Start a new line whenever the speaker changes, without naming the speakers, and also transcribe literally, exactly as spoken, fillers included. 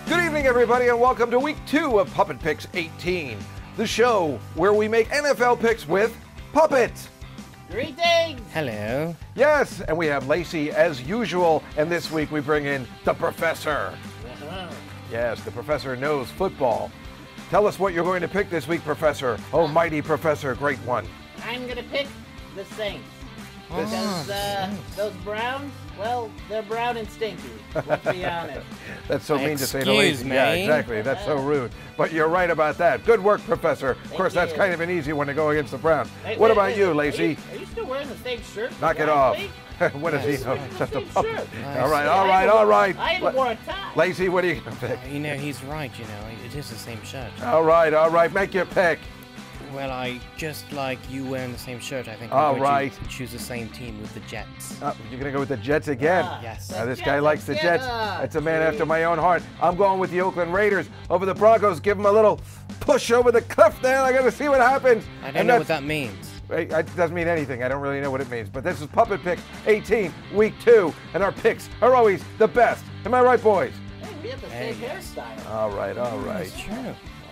Good evening, everybody, and welcome to week two of Puppet Picks eighteen, the show where we make N F L picks with puppets.
Greetings!
Hello. Yes, and we have Lacey as usual, and this week we bring in the Professor.
Hello.
Yes, the Professor knows football. Tell us what you're going to pick this week, Professor. Oh, mighty Professor, great one.
I'm going to pick the Saints.
Oh,
Because uh, those Browns, well, they're brown and stinky, let's be honest.
That's so mean to say to
Excuse
Lacey.
me.
Yeah, exactly. That's so rude. But you're right about that. Good work, Professor. Of
Thank
course, that's
you.
kind of an easy one to go against the Browns.
Hey,
what
wait,
about
wait,
you,
wait.
Lacey?
Are you, are you still wearing the same shirt? from
Knock it
last
off.
week?
What is he?
Nice.
No, just a
Same
puppet.
shirt.
All right,
Nice.
all right, all right.
I even wore a tie.
Lacey, what are you going to pick?
You know, he's right, you know, it is the same shirt.
All right, all right. Make your pick.
Well, I just like you wearing the same shirt, I think
All
I'm going
right.
to choose the same team with the Jets.
Uh, you're going to go with the Jets again.
Ah,
Yes.
Now, this
the
guy
Jets,
likes the Jets.
yeah.
That's a man after my own heart. I'm going with the Oakland Raiders over the Broncos. Give them a little push over the cliff there. I got to see what happens.
I don't
And
know what
that's-
that means.
It it doesn't mean anything. I don't really know what it means. But this is Puppet Picks eighteen, week two, and our picks are always the best. Am I right, boys?
Hey, we have the
Hey,
same
yes.
hairstyle.
All right, all right.
That's true.